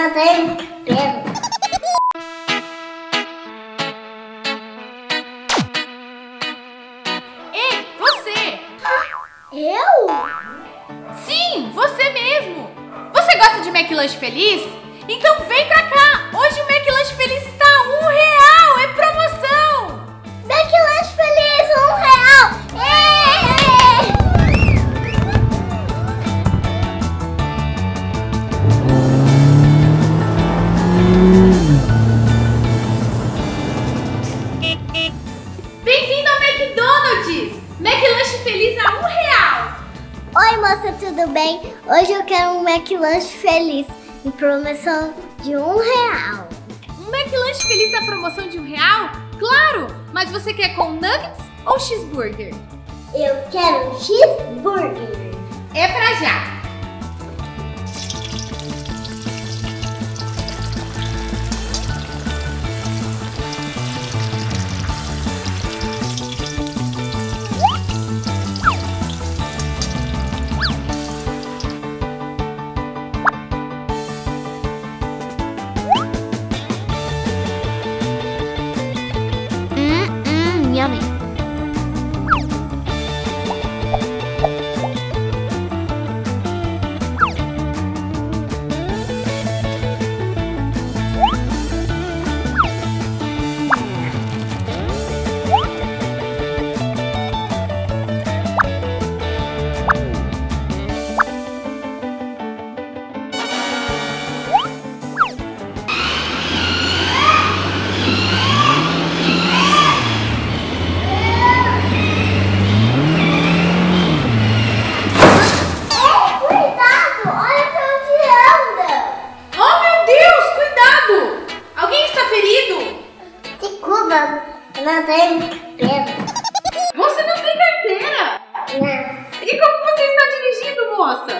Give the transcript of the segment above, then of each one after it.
não tenho cabelo. Ei, você! Eu? Sim, você mesmo! Você gosta de McLanche Feliz? Então vem pra cá! Hoje o McLanche Feliz está a R$1! É promoção! McLanche Feliz, R$1! Bem-vindo ao McDonald's! McLanche Feliz a R$1! Oi, moça, tudo bem? Hoje eu quero um McLanche Feliz em promoção de R$1. Um McLanche Feliz da promoção de R$1? Claro! Mas você quer com nuggets ou cheeseburger? Eu quero um cheeseburger. É pra já! Yummy. Eu não tenho cabelo. Você não tem carteira? Não. E como você está dirigindo, moça?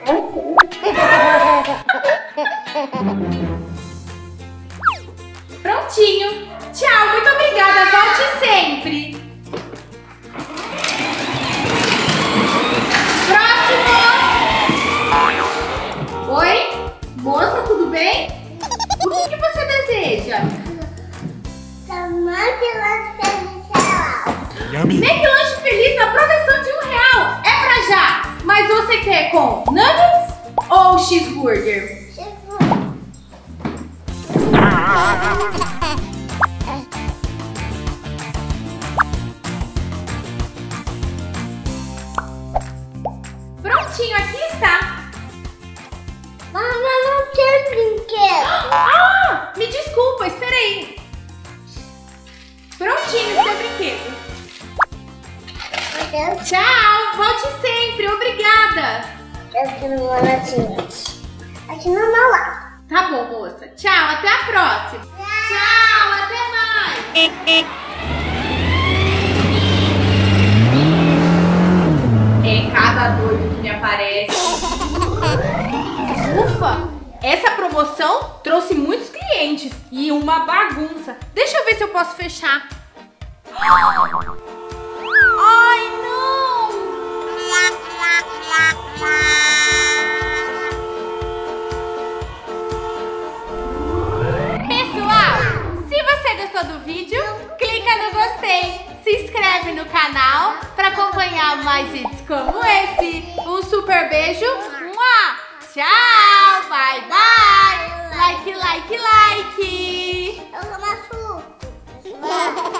Prontinho. Tchau, muito obrigada. Volte sempre. Próximo. Oi? Moça, tudo bem? O que você deseja? McLanche Feliz na promoção de R$1. É pra já. Mas você quer com nuggets ou cheeseburger? Prontinho, aqui está. Mas eu não quero brinquedo. Ah, me desculpa, espera aí. Prontinho, seu brinquedo. Tchau, volte sempre, obrigada. Eu quero uma latinha. Aqui no meu lado. Tá bom, moça. Tchau, até a próxima. Tchau, até mais. É cada doido que me aparece. Ufa, essa promoção trouxe muitos clientes e uma bagunça. Deixa eu ver se eu posso fechar. Ai, não! Pessoal, se você gostou do vídeo, clica no gostei, se inscreve no canal para acompanhar mais vídeos como esse. Um super beijo, tchau, bye bye, like, like, like. Eu sou maçuco.